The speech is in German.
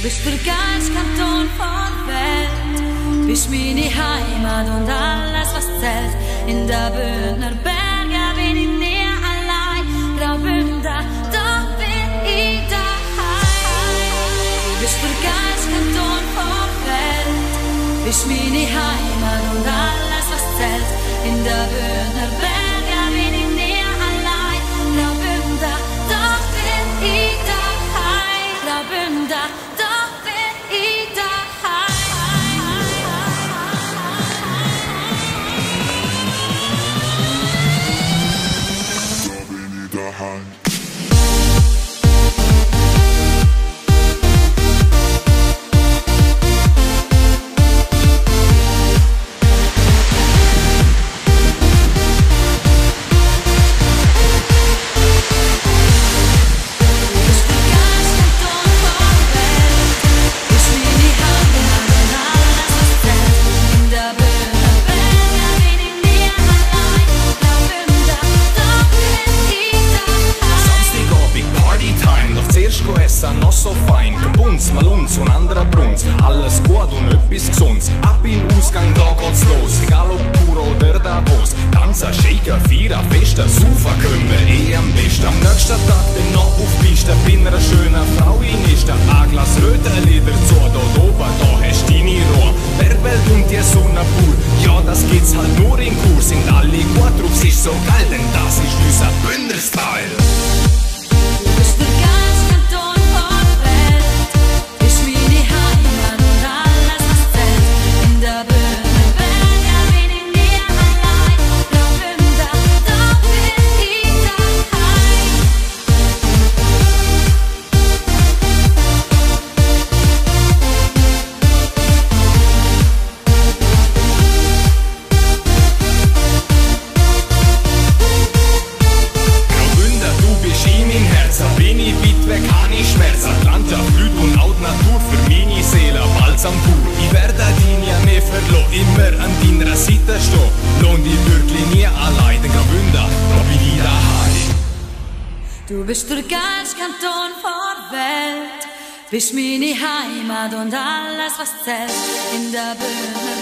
bist der geilste Kanton der Welt, bist meine Heimat und alles, was zählt. In der Bündner Berge bin ich nie allein, Graubünden, da bin ich daheim. Du bist der geilste Kanton der Welt, bist meine Heimat und alles, was zählt. In der Bündner Berge bin ich nie allein, Graubünden, da bin ich daheim, Graubünden, da bin ich daheim. Noch so fein, gebunz, mal uns und anderer Brunz. Alles gut und etwas Gesundes. Ab in Ausgang, da geht's los. Egal ob pur oder Davos. Tanzen, shaken, feiern, festen, saufen können wir am besten. Am nächsten Tag dann noch auf Piste. Bin einer schönen Frau in ist ein Glas Rötenlieder zu. Dort oben, da hast du deine Ruhe. Bergwelt und die Sonne pur. Ja, das geht's halt nur in Kurs. Sind alle gut drauf, es ist so geil, denn das ist unser Bündner-Style. Ich werde dich nie mehr verlassen, immer an deiner Seite stehen. Lohn dich wirklich nie allein, denn Graubünden, da bin ich daheim. Du bist der geilste Kanton der Welt, bist meine Heimat und alles, was zählt. In der Bühne